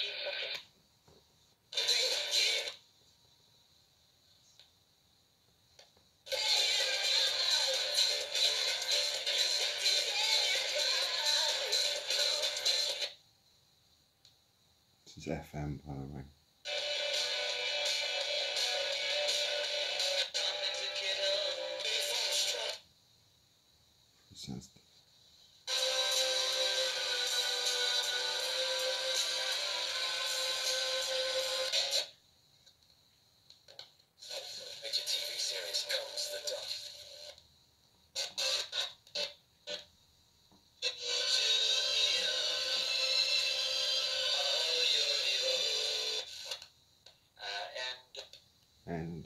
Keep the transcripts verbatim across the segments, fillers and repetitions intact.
This is F M, by the way. It says Major T V series Comes the Duck. and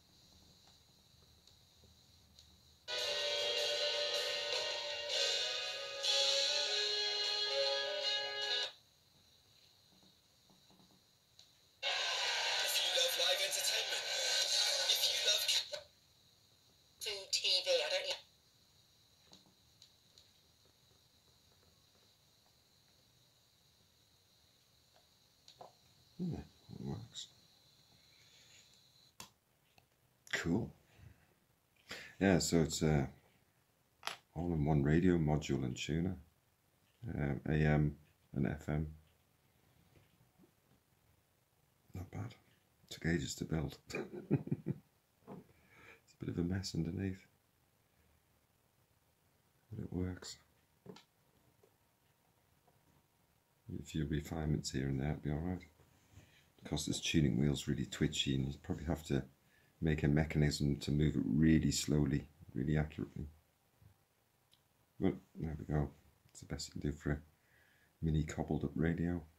If you love live entertainment, if you love food T V, I don't need. yeah, it works. Cool. Yeah, so it's a all-in-one radio module and tuner, um, A M and F M. Not bad. Took ages to build. It's a bit of a mess underneath, but it works. A few refinements here and there, it'll be alright. Because this tuning wheel's really twitchy, and you probably have to make a mechanism to move it really slowly, really accurately. But there we go. It's the best you can do for a mini cobbled up radio.